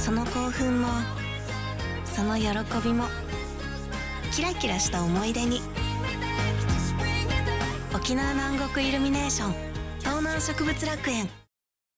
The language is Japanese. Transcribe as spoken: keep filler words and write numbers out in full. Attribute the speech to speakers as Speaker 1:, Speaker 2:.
Speaker 1: その興奮もその喜びもキラキラした思い出に。沖縄南国イルミネーション東南植物楽園。